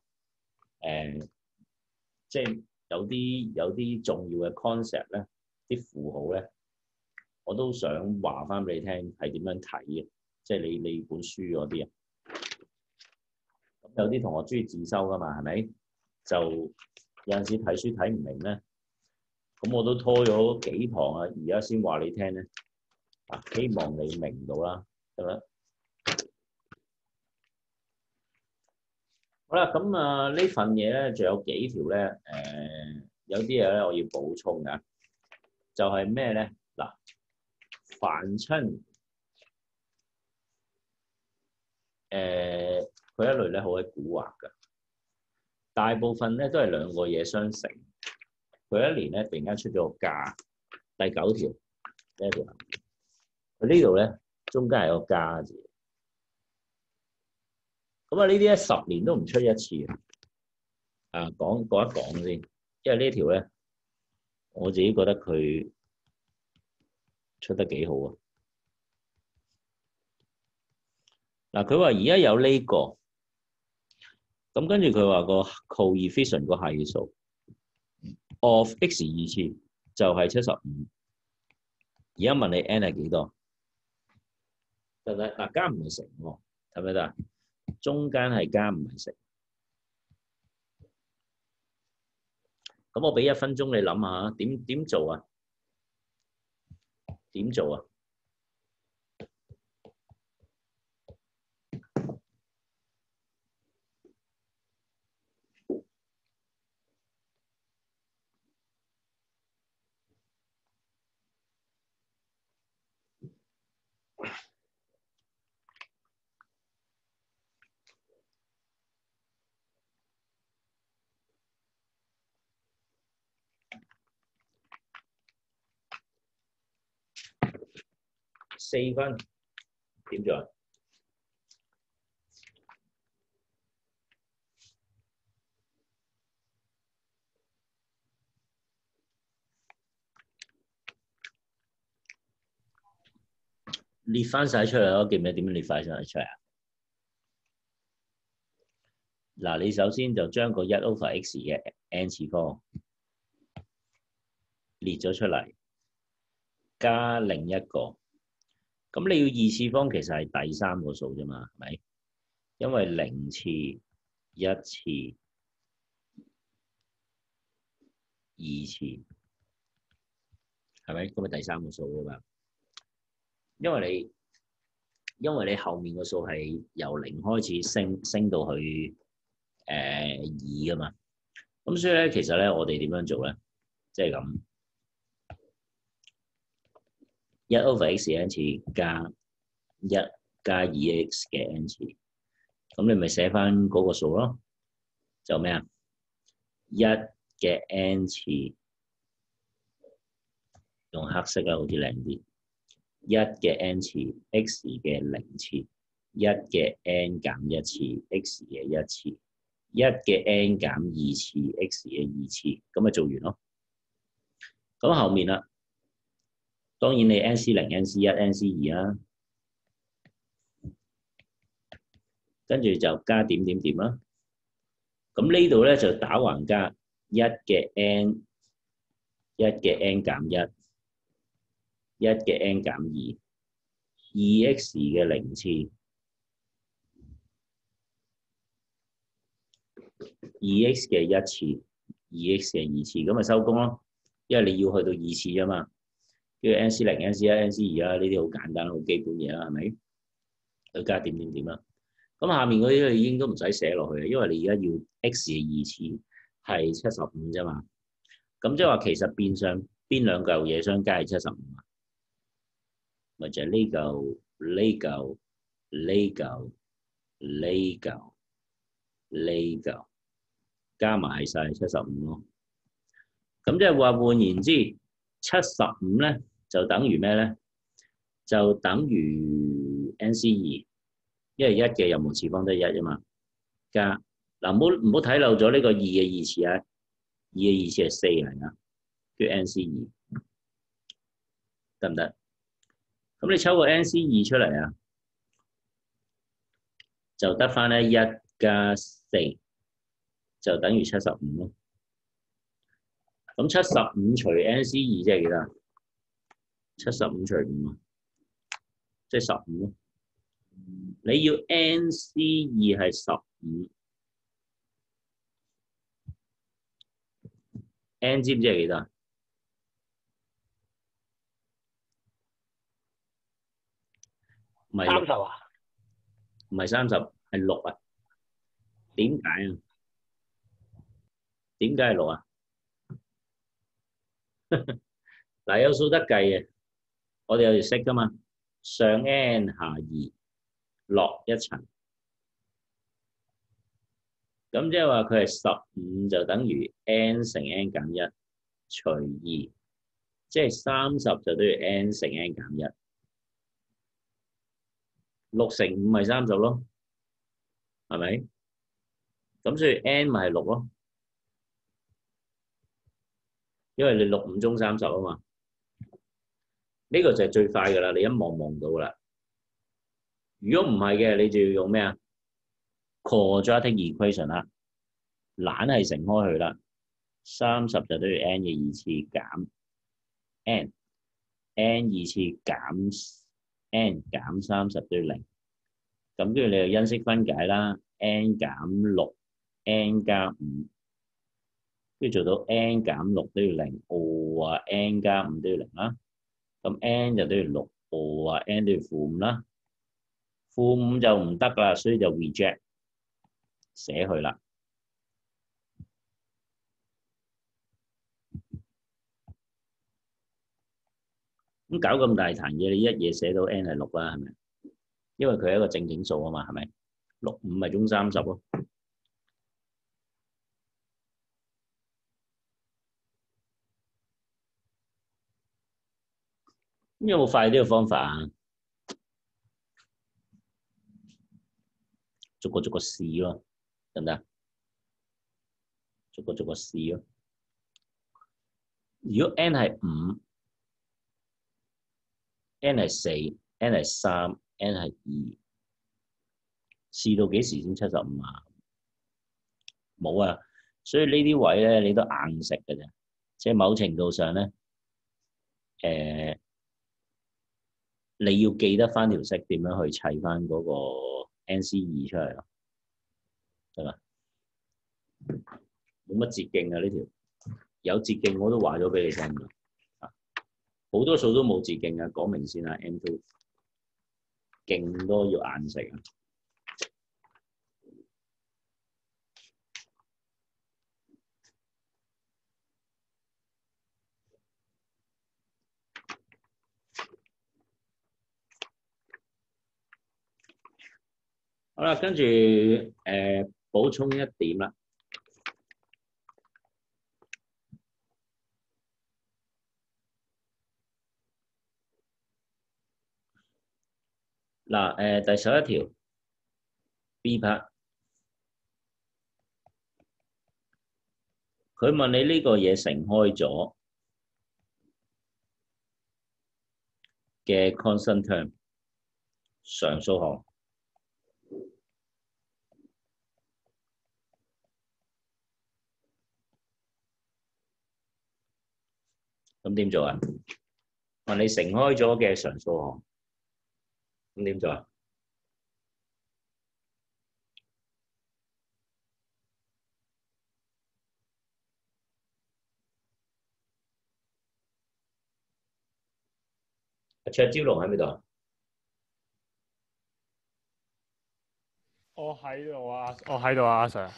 即係有啲重要嘅 concept 咧，啲符號咧，我都想話翻俾你聽係點樣睇嘅，即係你本書嗰啲啊。咁有啲同學中意自修㗎嘛，係咪？就有陣時睇書睇唔明咧，咁我都拖咗幾堂啊，而家先話你聽咧，希望你明到啦，得唔得？好啦，咁呢份嘢咧，仲有幾條咧，有啲嘢咧我要補充㗎，就係咩咧？嗱，凡親佢一類咧好鬼蠱惑㗎，大部分咧都係兩個嘢相乘。佢一年咧突然間出咗個加，第9條呢一條，佢呢度咧中間係個加字。咁呢啲咧10年都唔出一次啊！講一講先，因為呢條咧我自己覺得佢出得幾好啊！嗱，佢話而家有呢個，咁跟住佢話個 coefficient 個係數 of x 二次就係75。而家問你 n 係幾多？得唔得？嗱，加唔係乘喎，睇唔睇得？中間係加唔係乘。咁我俾1分鐘你諗下，點做啊？點做啊？4分，點做啊？列翻晒出嚟咯，記唔記得點樣列翻晒出嚟啊？嗱，你首先就將個1/x 嘅 n 次方列咗出嚟，加另一個。咁你要2次方其實係第3個數啫嘛，係咪？因為0次、1次、2次，係咪？咁咪第3個數噶嘛？因為你後面個數係由0開始升到去2噶嘛。咁所以咧，其實咧，我哋點樣做咧？即係咁。1/x 嘅 n 次加1加 2x 嘅 n 次，咁你咪寫翻嗰個數咯，就咩啊？1嘅 n 次，用黑色啦，好似靚啲。1嘅 n 次 ，x 嘅0次 1嘅 n 減1次 x 嘅1次，1嘅 n 減2次 x 嘅2次，咁咪做完咯。咁後面啦，當然你 NC0、NC1、NC2 啦，跟住就加點點點啦。咁呢度咧就打橫加1嘅 n， 1嘅 n 減1， 1嘅 n 減2， 2x 嘅0次。2x 嘅1次 ，2x 嘅2次，咁咪收工咯。因為你要去到2次啊嘛，跟住 NC0、NC1、NC2 啦，呢啲好簡單、好基本嘢啦，係咪？去加點點點啦。咁下面嗰啲你應該唔使寫落去，因為你而家要 x 嘅2次係75啫嘛。咁即係話其實變相邊兩嚿嘢相加係75啊？咪就係呢嚿、呢嚿、呢嚿、呢嚿、呢嚿。加埋晒75咯，咁即係話換言之，75咧就等於咩咧？就等於 NC2， 因為1嘅任何次方得1啊嘛。加嗱，唔好睇漏咗呢個2嘅2次啊，2嘅2次係4嚟噶，叫 NC2 得唔得？咁你抽個 NC2 出嚟啊，就得翻咧1加4。就等於75咯。咁75除 NC2 即係幾多？75除5啊，即係15咯。你要 NC2 係15 ，N 知唔知係幾多？唔係 30啊？ 唔係30，係6啊？點解啊？點解係6啊？嗱，有數得計嘅，我哋有條式噶嘛，上 n 下2落一層，咁即係話佢係15就等於 n 乘 n 減1除2，即係30就等於 n 乘 n 減1。6乘5咪30咯，係咪？咁所以 n 咪係6咯。因為你6、5中30啊嘛，呢個就係最快噶啦，你一望到啦。如果唔係嘅，你就要用咩啊 ？quadratic equation 啦，懶係乘開佢啦。30就等於 n 嘅2次減 n 2次減 n 減30等於0。咁跟住你就因式分解啦 ，n 減6 n 加5。跟住做到 n 減6等於0，話 n 加5等於0啦。咁 n 就等於6，話 n 等於-5啦。-5就唔得啦，所以就 reject 寫佢啦。咁搞咁大壇嘢，你一嘢寫到 n 係6啦，係咪？因為佢係一個正整數啊嘛，係咪？6、5咪中30咯。咁有冇快啲嘅方法啊？逐個試咯，得唔得？逐個試咯。如果 n 係5 n 係4 n 係3 n 係2，試到幾時先75啊？冇啊，所以呢啲位咧，你都硬食嘅啫。即係某程度上咧，你要記得翻條式點樣去砌翻嗰個 NC2 出嚟咯，係嘛？冇乜捷徑啊呢條，有捷徑我都話咗俾你聽㗎。好多數都冇捷徑啊，講明先啊 ，N2 勁多要硬食啊。好啦，跟住補充一點啦。嗱，第11條 B part，佢問你呢個嘢乘開咗嘅 constant term 常數項，咁點做啊？問你乘開咗嘅常數項，咁點做啊？卓朝龍喺邊度啊？ 我喺度啊，我喺度啊，阿 Sir。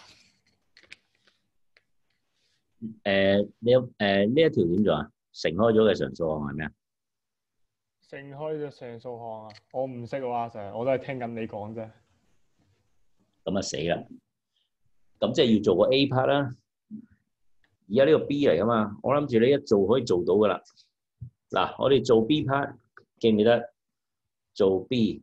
呢一條點做啊？乘開咗嘅常數項係咩啊？ 乘開咗常數項啊，我唔識喎，阿 Sir，我都係聽緊你講啫。 咁啊死啦！咁即係要做個 A part 啦。而家呢個 B 嚟噶嘛，我諗住你一做可以做到噶啦。嗱，我哋做 B part 記唔記得？做 B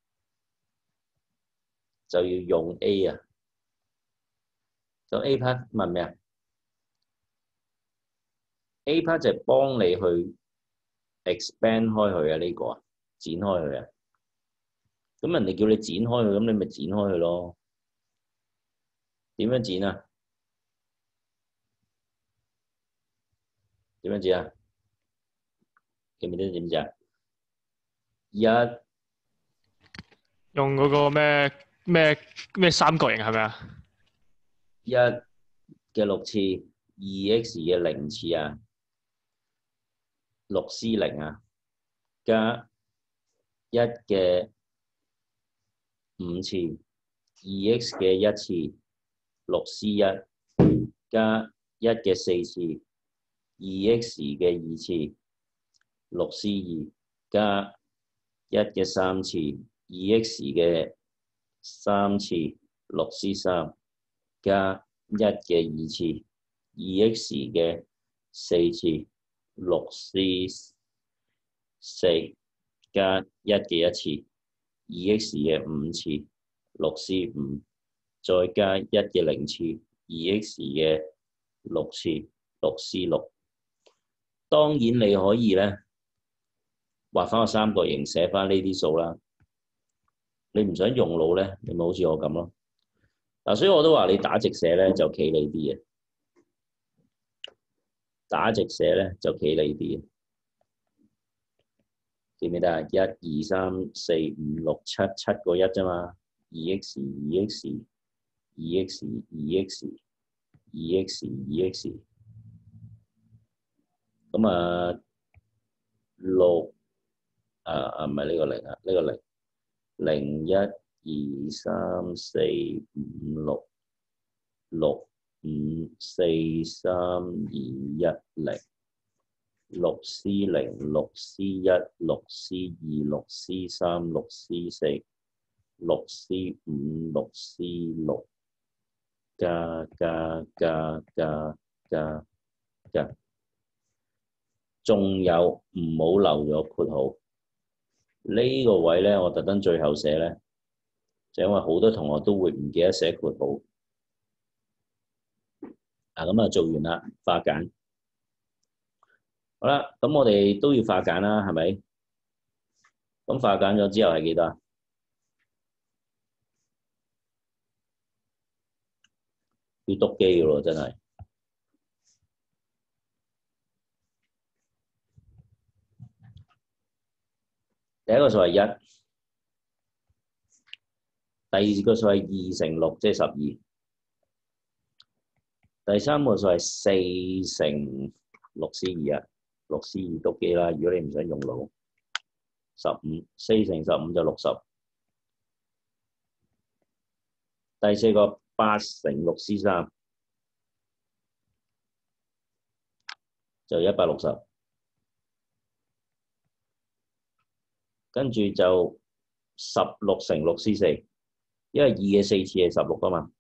就要用 A 啊。咁 A part 問咩啊？A part 就係幫你去 expand 開佢啊，呢個啊，展開佢啊。咁人哋叫你展開佢，咁你咪展開佢咯。點樣展啊？點樣展啊？記唔記得點展啊？ 用嗰個咩三角形係咪啊？ 一嘅6次，2x 嘅0次啊，6C0啊，加一嘅5次，2x 嘅1次，6C1 加一嘅4次，2x 嘅2次，6C2 加一嘅3次，2x 嘅3次，6C3 加一嘅2次，2x 嘅4次，6C4 加一嘅1次，2x 嘅5次，6C5 再加一嘅0次，2x 嘅6次，6C6。當然你可以咧畫翻個三角形，寫翻呢啲數啦。你唔想用腦咧，你咪好似我咁咯。嗱，所以我都話你打直寫咧就企理啲嘅，打直寫咧就企理啲嘅。記唔記得啊？1、2、3、4、5、6、7，七個一啫嘛。2x、2x、2x、2x、2x、2x。咁啊6唔係呢個0啊，呢個0。0、1、2、3、4、5、6、6、5、4、3、2、1、0。6C0、6C1、6C2、6C3、6C4、6C5、6C6，加，仲有唔好漏咗括號。呢個位咧，我特登最後寫咧，就因為好多同學都會唔記得寫括號。咁啊，做完啦，化簡。好啦，咁我哋都要化簡啦，係咪？咁化簡咗之後係幾多啊？要篤機嘅喎，真係。第一個數係1，第二個數係2乘6，即係12。第三個數係4乘6C2啊，6C2篤機啦。如果你唔想用腦，15，4乘15就60。第四個8乘6C3就160。跟住就16乘6C4，因為2嘅4次係16㗎嘛，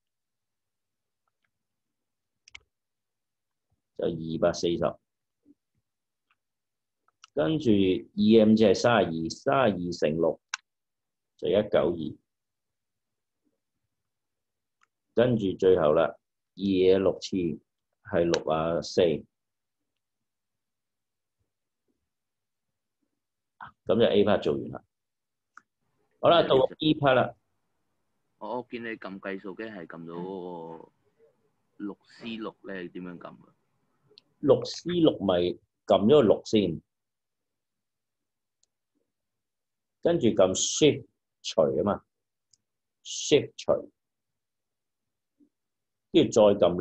就240。跟住2m即係32，32乘6就192。 跟住最後啦，二嘢6次係64，咁就 A part 做完啦。好啦，到 B part 啦。 我見你撳計數機係撳到嗰個6C6咧，點樣撳啊 6C6咪撳咗個6先，跟住撳 Shift 除啊嘛 ，Shift 除，跟住再撳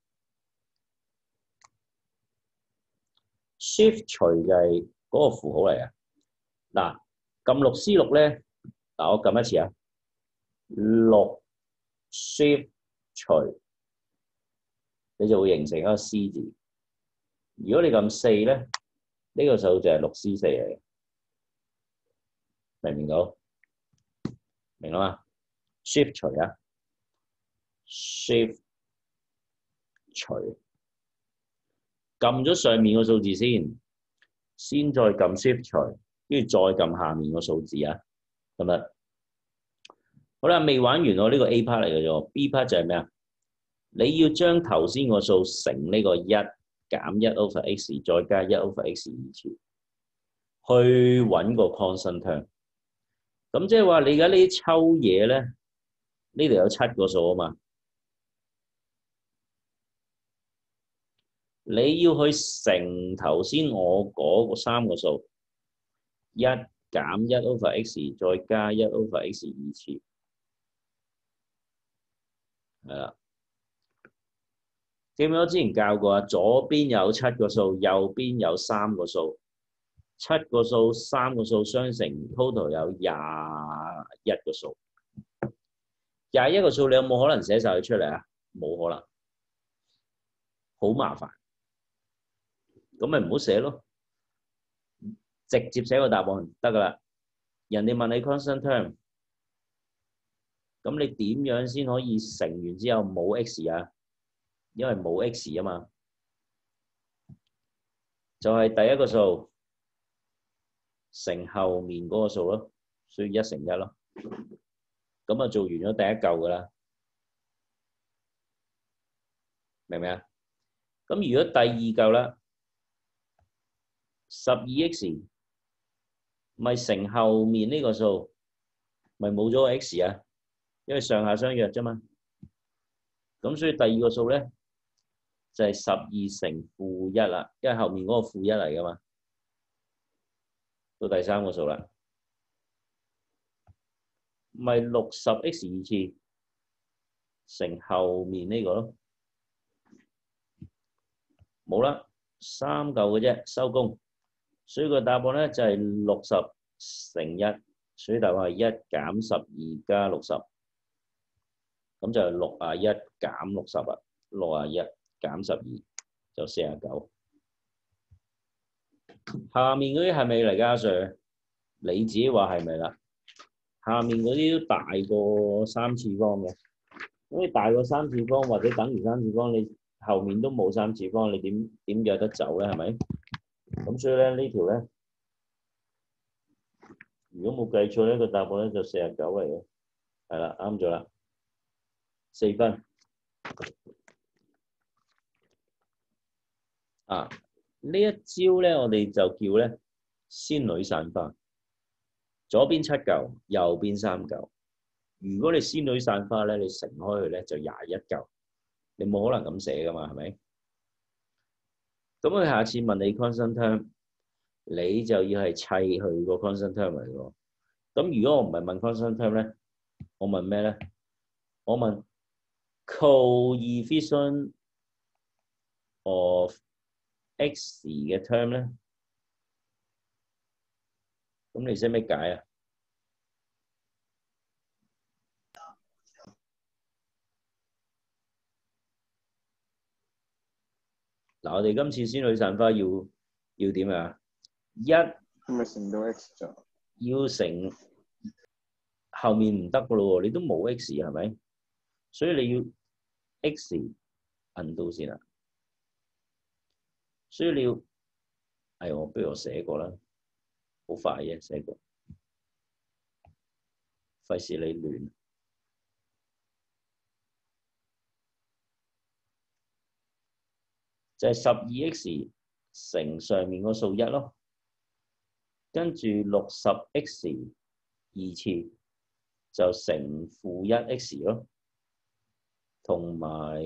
6。Shift 除就係嗰個符號嚟啊！嗱，撳6C6咧，嗱我撳一次啊，6 Shift 除，你就會形成一個 C 字。如果你撳4咧，呢個數就係6C4嚟嘅，明唔明到？明啦嘛 ？Shift 除啊 ，Shift 除，撳咗上面個數字先再撳 Shift 除，跟住再撳下面個數字啊，得唔得？好啦，未玩完我呢個 A part 嚟嘅啫 ，B part 就係咩啊？你要將頭先個數乘呢個1減1 over x 再加1 over x 2次，去揾個 constant term。咁即係話你而家呢啲抽嘢咧，呢度有7個數啊嘛，你要去乘頭先我嗰3個數，1減1 over x 再加1 over x 2次，係啦。記唔記得我之前教過啊？左邊有7個數，右邊有3個數，7個數3個數相乘 ，total 有21個數。21個數你有冇可能寫晒佢出嚟啊？冇可能，好麻煩。咁咪唔好寫咯，直接寫個答案得噶啦。人哋問你 constant term， 咁你點樣先可以乘完之後冇 x 啊？因為冇 x 啊嘛，就係第一個數乘後面嗰個數咯，所以1乘1咯。咁啊做完咗第一嚿噶啦，明唔明啊？咁如果第二嚿啦，12x 咪乘後面呢個數，咪冇咗個 x 啊，因為上下相約啫嘛。咁所以第二個數咧，就係12乘-1啦，因為後面嗰個-1嚟噶嘛。到第三個數啦，咪60x 2次乘後面呢個咯，冇啦，3嚿嘅啫，收工。所以個答案咧就係60乘1，所以答案係1減12加60，咁就係61減60啊，61減12就49。下面嗰啲係咪嚟㗎，阿 Sir？ 你自己話係咪啦？下面嗰啲都大過3次方嘅，咁你大過3次方或者等於3次方，你後面都冇3次方，你點有得走咧？係咪？咁所以咧呢條咧，如果冇計錯咧，個答案咧就49嚟嘅，係啦，啱咗啦，4分。啊，呢一招咧，我哋就叫咧仙女散花，左邊7嚿，右邊3嚿。如果你仙女散花咧，你乘開佢咧就21嚿，你冇可能咁寫噶嘛，係咪？咁佢下次問你 constant term， 你就要係砌佢個 constant term 嚟喎。咁如果我唔係問 constant term 咧，我問咩咧？我問 coefficient of x 嘅 term 咧，咁你識咩解啊？嗱，我哋今次仙女散花要點啊？ 係咪乘到 x 咗？ 要乘後面唔得噶咯喎，你都冇 x 係咪？所以你要 x 摁到先啦。所以你要，我不如我寫過啦，好快嘅寫過，費事你亂。 就係12x 乘上面個數1咯，跟住60x 2次就乘-1x 咯，同埋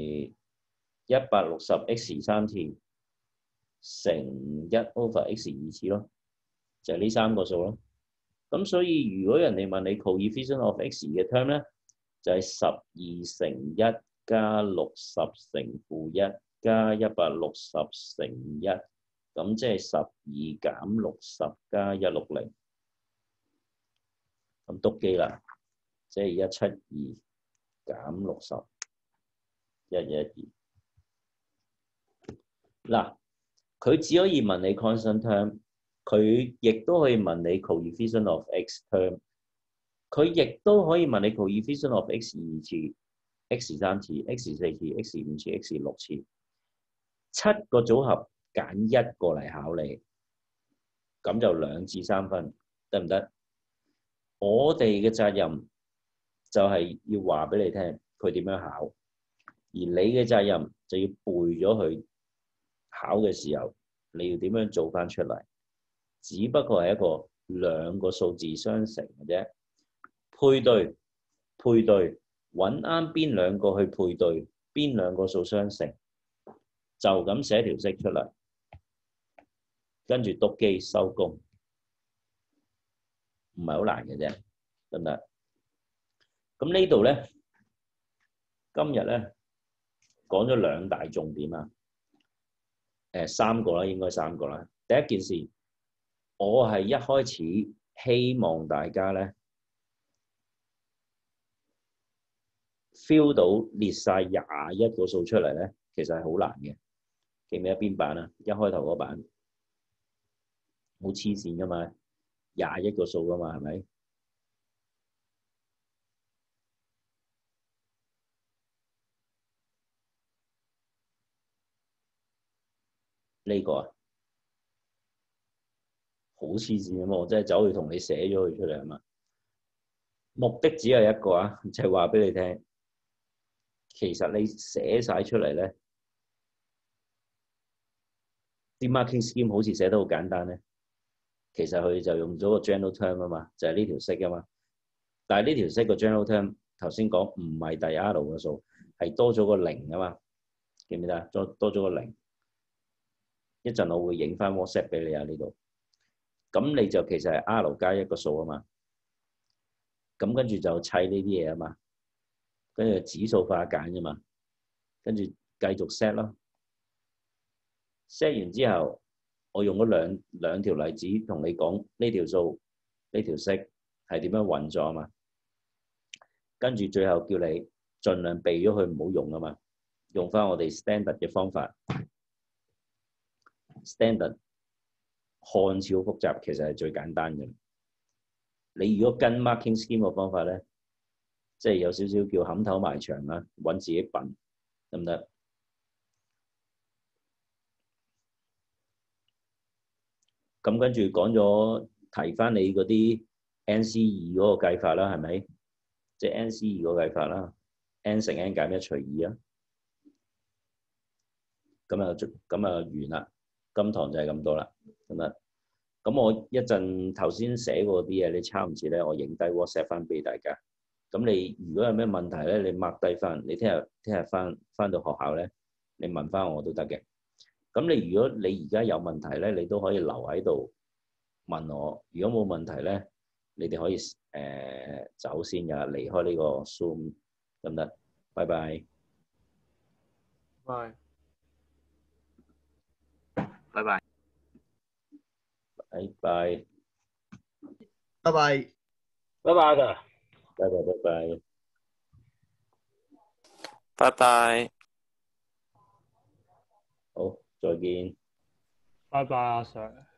160x 3次乘1/x 2次咯，就係呢3個數咯。咁所以如果人哋問你 coefficient of x 嘅 term 咧，就係12乘1加60乘-1加160乘1，咁即係12減60加160，咁篤機啦，即係172減60 112。嗱，佢只可以問你 constant term， 佢亦都可以問你 coefficient of x term， 佢亦都可以問你 coefficient of x 2次、x 3次、x 4次、x 5次、x 6次，7個組合揀1個嚟考你，咁就2至3分，得唔得？我哋嘅責任就係要話俾你聽佢點樣考，而你嘅責任就要背咗佢考嘅時候，你要點樣做翻出嚟？只不過係一個兩個數字相乘嘅啫，配對，揾啱邊兩個去配對，邊兩個數相乘，就咁寫條式出嚟，跟住篤機收工，唔係好難嘅啫，得唔得？咁呢度咧，今日咧講咗2大重點啊，3個啦，應該3個啦。第一件事，我係一開始希望大家咧 feel 到列晒21個數出嚟咧，其實係好難嘅。記唔記得邊版啊？一開頭嗰版好黐線噶嘛，21個數噶嘛，係咪？呢個啊，好黐線啊嘛！我真係走去同你寫咗佢出嚟啊嘛。目的只有一個啊，就係話俾你聽，其實你寫晒出嚟咧，啲 marking scheme 好似寫得好簡單咧，其實佢就用咗個 general term 啊嘛，就係呢條式啊嘛。但係呢條式個 general term 頭先講唔係第 R 嘅數，係多咗個0啊嘛，記唔記得啊？多咗個0。一陣我會影翻 WhatsApp 俾你啊，呢度。咁你就其實係 R 加1個數啊嘛。咁跟住就砌呢啲嘢啊嘛，跟住指數化簡啫嘛，跟住繼續 set 咯。set 完之後，我用咗兩條例子同你講呢條數呢條式係點樣運作啊嘛。跟住最後叫你盡量避咗佢唔好用啊嘛，用翻我哋 standard 嘅方法。standard 看似好複雜，其實係最簡單嘅。你如果跟 marking scheme 嘅方法咧，即係有少少叫冚頭埋牆啦，揾自己笨，得唔得？咁跟住講咗提翻你嗰啲 NC2 嗰個計法啦，係咪？即係 NC2 嗰個計法啦 ，n 乘 n 減1除2啊。咁啊完啦，今堂就係咁多啦，得唔得？咁我一陣頭先寫過啲嘢，你抄唔切咧，我影低 WhatsApp 翻俾大家。咁你如果有咩問題咧，你 mark 低翻，你聽日翻到學校咧，你問翻我都得嘅。咁如果你而家有問題咧，你都可以留喺度問我。如果冇問題咧，你哋可以走先㗎，離開呢個 Zoom 得唔得？拜拜。 拜。 拜拜。 拜拜。 拜拜。 拜拜㗎。 拜拜拜拜。 拜拜。 好，再見。 拜拜，阿 Sir。